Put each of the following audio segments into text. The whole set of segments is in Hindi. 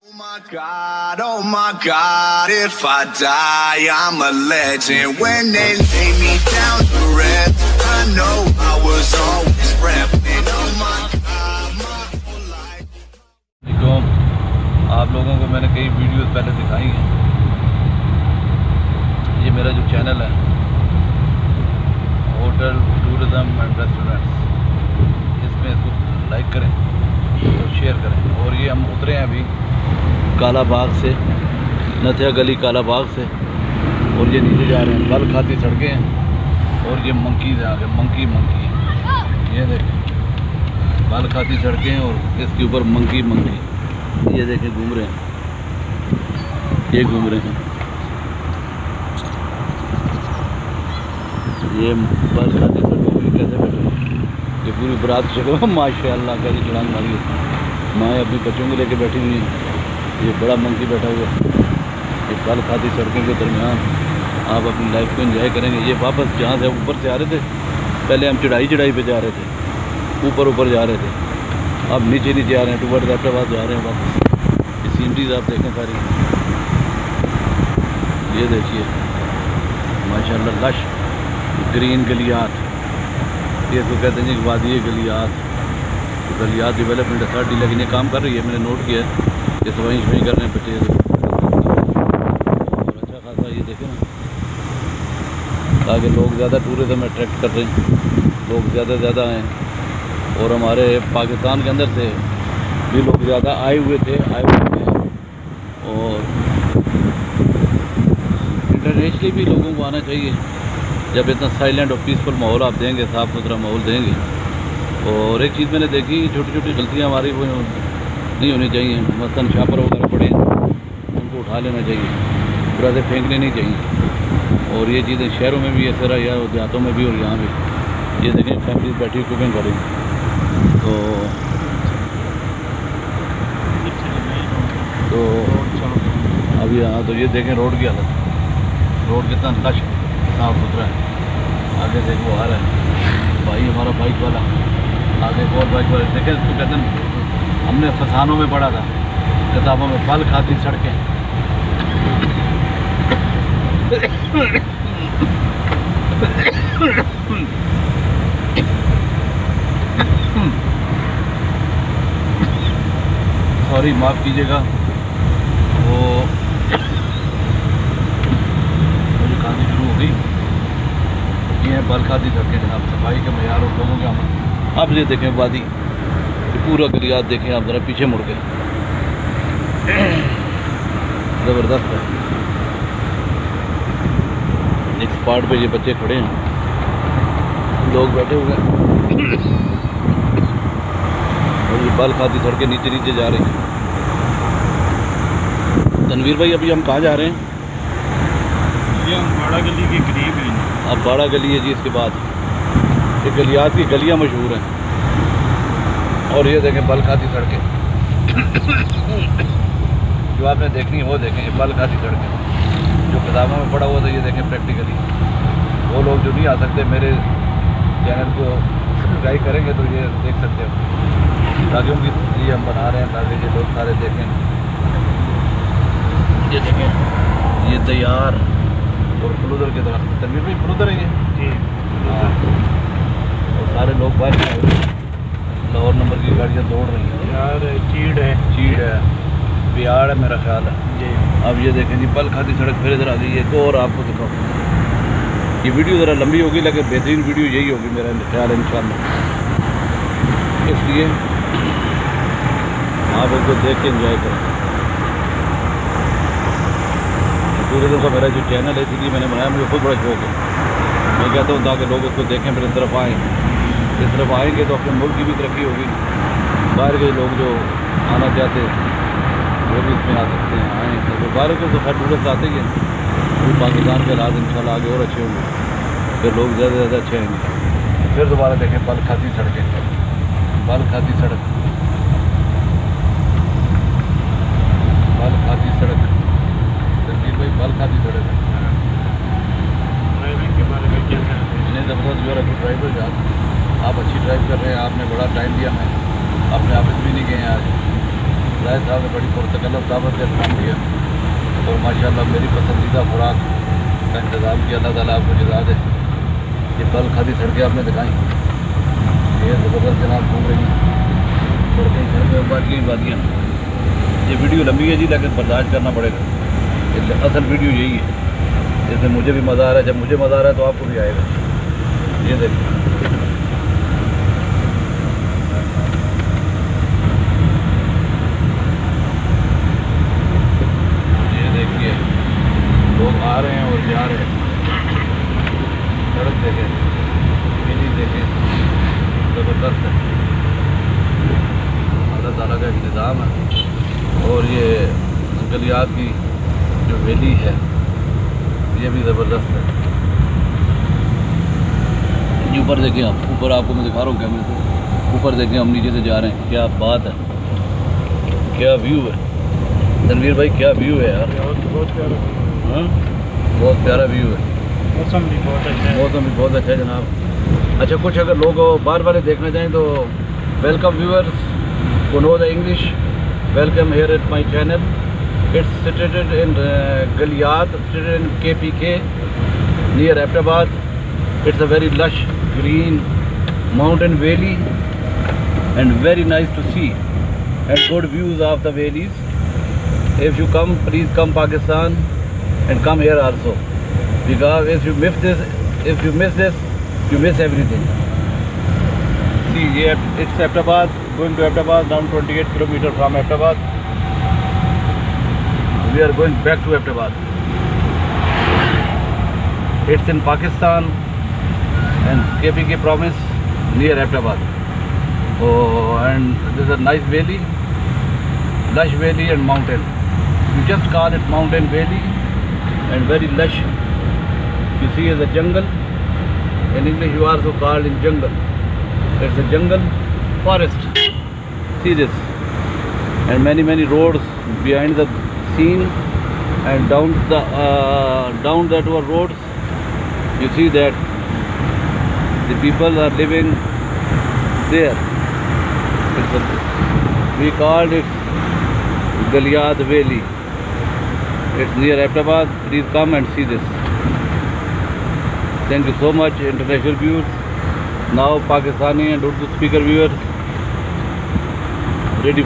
Oh my God, if I die, I'm a legend. When they lay me down to rest, I know I was always repping. Oh my God, my whole life. आप लोगों को मैंने कई वीडियोस पहले दिखाई हैं। ये मेरा जो चैनल है होटल टूरिज़म एंड रेस्टोरेंट्स, इसमें इसको लाइक करें और शेयर करें। और ये हम उतरे हैं अभी काला बाग से, नथिया गली काला बाग से, और ये नीचे जा रहे हैं। बल खाती सड़कें हैं और ये मंकी से आगे मंकी ये देखें, बल खाती सड़कें हैं और इसके ऊपर मंकी ये देखें घूम रहे हैं, ये घूम रहे हैं। ये बल खाती सड़कों पर कैसे बैठे, ये पूरी बरात चलो माशाल्लाह कैसी छलांग मारी है। माँ अपने बच्चों को लेके बैठी हुई है। ये बड़ा मंकी बैठा हुआ है। ये बल खाती सड़कों के दरमियान आप अपनी लाइफ को एंजॉय करेंगे। ये वापस जहाँ से ऊपर से आ रहे थे, पहले हम चढ़ाई पे जा रहे थे, ऊपर जा रहे थे, अब नीचे आ रहे हैं, टूवर्ड हैदराबाद जा रहे हैं वापस। ये सीनरीज आप देखें सारी, ये देखिए माशाल्लाह लश ग्रीन गलियात, ये तो कहते हैं कि वादी गलियात, गलियात डेवलपमेंट अथॉरिटी लेकिन ये काम कर रही है, मैंने नोट किया है। ये सफाई कर रहे हैं बच्चे, और अच्छा खासा ये देखें ना, ताकि लोग ज़्यादा टूरिज़्म अट्रैक्ट कर रहे हैं, लोग ज़्यादा से ज़्यादा आएँ। और हमारे पाकिस्तान के अंदर से भी लोग ज़्यादा आए हुए थे और इंटरनेशनली भी लोगों को आना चाहिए। जब इतना साइलेंट और पीसफुल माहौल आप देंगे, साफ़ सुथरा माहौल देंगे। और एक चीज़ मैंने देखी, छोटी छोटी गलतियाँ हमारी वो नहीं होनी चाहिए। मसलन शापर वगैरह पड़े उनको उठा लेना चाहिए, पूरा से फेंकने नहीं चाहिए। और ये चीज़ें शहरों में भी इस तरह या देहातों में भी और यहाँ भी। ये देखें फैमिली बैठी कुकिंग करें तो अब यहाँ तो ये देखें रोड की हालत, रोड कितना लश साफ सुथरा है। आगे से वो आ रहा है भाई हमारा बाइक वाला, आगे एक और बाइक वाले देखें, इसको कहते हैं हमने फसानों में पढ़ा था किताबों में, बल खाती सड़कें। सॉरी माफ़ कीजिएगा, वो मुझे खांसी शुरू हो गई। ये है बल खाती सड़कें जनाब, सफाई के मयार और लोगों के अमल। अब ये देखें वादी, ये पूरा गलियात देखें आप, ज़रा पीछे मुड़ के, ज़बरदस्त है। एक स्पॉट पे ये बच्चे खड़े हैं, लोग बैठे हुए हैं और ये बल खाती सड़कें नीचे जा रही हैं। तनवीर भाई अभी हम कहाँ जा रहे हैं? ये हम बाड़ा गली के करीब हैं। अब बाड़ा गली है जी, इसके बाद ये गलियात की गलियाँ मशहूर हैं। और ये देखें बल खाती सड़कें जो आपने देखनी है वो देखें, ये बल खाती सड़कें जो किताबों में पढ़ा हुआ था, ये देखें प्रैक्टिकली। वो लोग जो नहीं आ सकते मेरे चैनल को सब्सक्राइब करेंगे तो ये देख सकते हो, ताकि उनकी लिए हम बना रहे हैं, ताकि ये लोग सारे देखें। ये देखें ये तैयार और फ्लूदर की तरफ, तनवीर भाई फ्लूदर है ये, हाँ। और सारे लोग बाहर लाहौर नंबर की गाड़ियाँ दौड़ रही हैं यार, चीड़ है बिहाड़ है मेरा ख्याल है जी। अब ये देखें जी बल खाती सड़क फिर इधर आ गई है। तो और आपको दिखाओ, ये वीडियो ज़रा लंबी होगी लेकिन बेहतरीन वीडियो यही होगी मेरा ख्याल है इंशाल्लाह। इसलिए आप इसको देख के एंजॉय करें। टूरिज़्म का मेरा जो चैनल है इसलिए मैंने बनाया, मुझे खुद बड़ा शौक है। मैं कहता हूँ ताकि लोग इसको देखें, फिर इस तरफ आएँ। इस तरफ आएंगे तो अपने मुल्क की भी तरक्की होगी। बाहर के लोग जो आना चाहते हैं वो भी इसमें आ सकते हैं, आएँ। तो बाहर के तो खैर टूरिस्ट आते ही हैं, वो पाकिस्तान के हालात इंशाल्लाह आगे और अच्छे होंगे, फिर लोग ज़्यादा से ज़्यादा अच्छे आएंगे। फिर दोबारा देखें बल खाती सड़कें, बल खाती सड़क, बल खाती सड़क, तनवीर भाई बल खाती सड़क ड्राइविंग के बारे में क्या कहना है? इन्हें ज़बरदस्त जो है ड्राइवर जाते, आप अच्छी ड्राइव कर रहे हैं, आपने बड़ा टाइम दिया, मैं अपने ऑफिस भी नहीं गए आज। राय साहब ने बड़ी तकल्लुफ़ दावत का इंतजाम किया और माशाल्लाह मेरी पसंदीदा खुराक का इंतज़ाम किया। अल्लाह ताला आपको जज़ा दे। ये बल खाती सड़कें आपने दिखाई, ये ज़बरदस्त जनाब घूम रही सड़कें वादियाँ। ये वीडियो लंबी है जी, लेकिन बर्दाश्त करना पड़ेगा। असल वीडियो यही है, इसमें मुझे भी मज़ा आ रहा है। जब मुझे मज़ा आ रहा है तो आपको भी आएगा। ये देखिए लोग आ रहे हैं और जा रहे हैं। सड़क देखें, बिजली देखें, ज़बरदस्त है। अल्लाह ताला का इंतज़ाम है। और ये गलियात की जो वैली है ये भी ज़बरदस्त है। ऊपर देखिए आप, ऊपर आपको मैं दिखा रहा हूँ कैमरे से। ऊपर देखिए हम नीचे से जा रहे हैं। क्या बात है, क्या व्यू है तनवीर भाई, क्या व्यू है यार। बहुत प्यारा, हाँ बहुत प्यारा व्यू है। मौसम भी बहुत अच्छा है। मौसम भी बहुत अच्छा है जनाब। अच्छा, कुछ अगर लोग बार बार देखना चाहें तो welcome viewers who know the English, welcome here at my channel. It's situated in Galiyat, situated in KPK near Abbottabad. It's a very lush green mountain valley and very nice to see and good views of the valleys. If you come, please come Pakistan and come here also, because if you miss this, you miss everything. See, it's Abbottabad. Going to Abbottabad, down 28 kilometers from Abbottabad. We are going back to Abbottabad. It's in Pakistan and KPK province near Abbottabad. Oh, and this is a nice valley, lush valley and mountain. You just call it mountain valley and very lush. You see as a jungle. In English you also called in jungle. It's a jungle forest. See this, and many roads behind the scene, and down that roads you see that the people are living there. We called it Galiyat Valley. It's near Abbottabad. Please come and see this. Thank you so much, international viewers. Now Pakistani and Urdu speaker viewers, ready.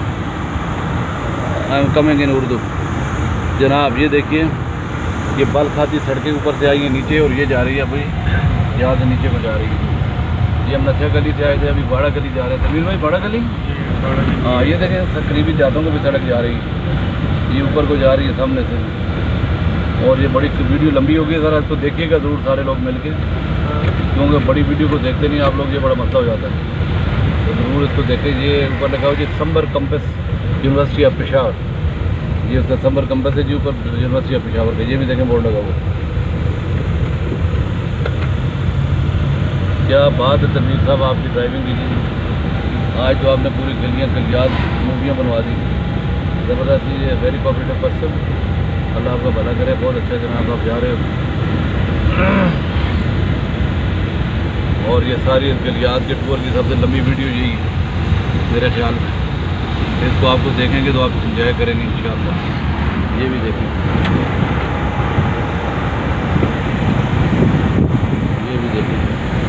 I am coming in Urdu. जनाब ये देखिए, ये बल खाती सड़कें ऊपर से आई हैं नीचे और ये जा रही है भाई यहाँ से नीचे को जा रही है। ये हम नथिया गली से आए थे, अभी बाड़ा गली जा रहे थे। तमीर भाई बाड़ा गली, हाँ ये देखें करीबी जातों को भी सड़क जा रही है। ये ऊपर को जा रही है सामने से। और ये बड़ी वीडियो लंबी होगी, ज़रा इसको देखिएगा ज़रूर सारे लोग मिलके, क्योंकि बड़ी वीडियो को देखते नहीं आप लोग, ये बड़ा मसला हो जाता है। तो ज़रूर इसको देखें। ये ऊपर लगा हुआ जी summer campus university of Peshawar, ये उसका समर कैंपस है जी ऊपर यूनिवर्सिटी ऑफ पेशावर का। ये भी देखें बोर्ड लगा हुआ। क्या बात है तनवीर साहब, आपकी ड्राइविंग की। आज तो आपने पूरी गलियात मूवियाँ बनवा दी। ज़बरदस्त, ये वेरी कॉपरेटिव पर्सन। अल्लाह आपका भला करे। बहुत अच्छा जनाब आप जा रहे हो। और ये सारी गलियात के टूर की सबसे लंबी वीडियो यही है मेरे ख्याल में। इसको आपको देखेंगे तो आप इंजॉय करेंगे इंशाअल्लाह। ये भी देखें, ये भी देखें,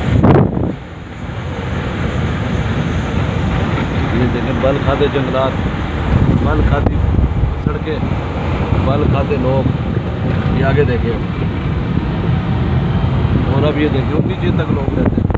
ये देखें बल खाते जंगलात, बल खाती सड़कें, बल खाते लोग। ये आगे देखें और अब ये देखें नीचे तक लोग रहते हैं।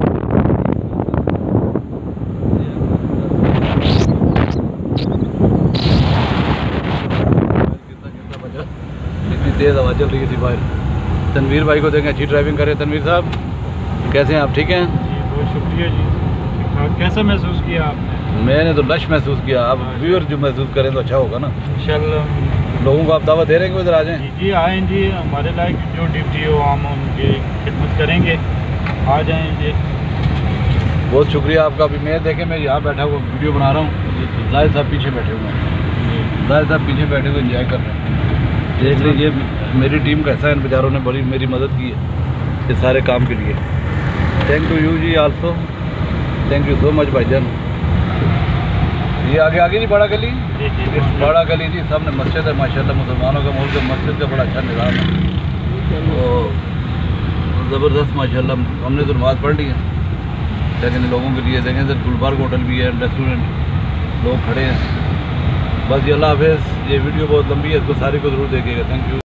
तेज़ हवा चल रही थी बाहर। तनवीर भाई को देखें, अच्छी ड्राइविंग करें। तनवीर साहब कैसे हैं आप, ठीक हैं? जी बहुत शुक्रिया जी। कैसा महसूस किया आपने? मैंने तो लश महसूस किया। आप व्यूअर जो महसूस करें तो अच्छा होगा ना इंशाल्लाह। लोगों को आप दावत दे रहे हैं कि इधर आ जाएं? जी आएँ जी, हमारे लायक जो ड्यूटी हो हम उनकी खिदमत करेंगे, आ जाएँ जी। बहुत शुक्रिया आपका। अभी मैं देखें, मैं यहाँ बैठा हुआ वीडियो बना रहा हूँ, जाहिर साहब पीछे बैठे हुए हैं, जाहिर साहब पीछे बैठे हुए इंजॉय कर रहे हैं। देख लीजिए मेरी टीम का हिस्सा है, इन बेचारों ने बड़ी मेरी मदद की है इस सारे काम के लिए। थैंक यू जी also, thank you so much भाईजान। ये आगे आगे नहीं बड़ा गली, देखिए इस बड़ा गली जी सामने मस्जिद है माशाल्लाह, मुसलमानों का मुल्क है, मस्जिद का बड़ा अच्छा निज़ाम है। तो ज़बरदस्त माशाल्लाह, हमने तो नमाज़ पढ़ ली है, लेकिन लोगों के लिए देखें इधर गुलबर्ग होटल भी है, रेस्टोरेंट, लोग खड़े हैं। बस ये अल्लाह हाफ़िज़। ये वीडियो बहुत लंबी है, इसको सारी को ज़रूर देखिएगा। Thank you.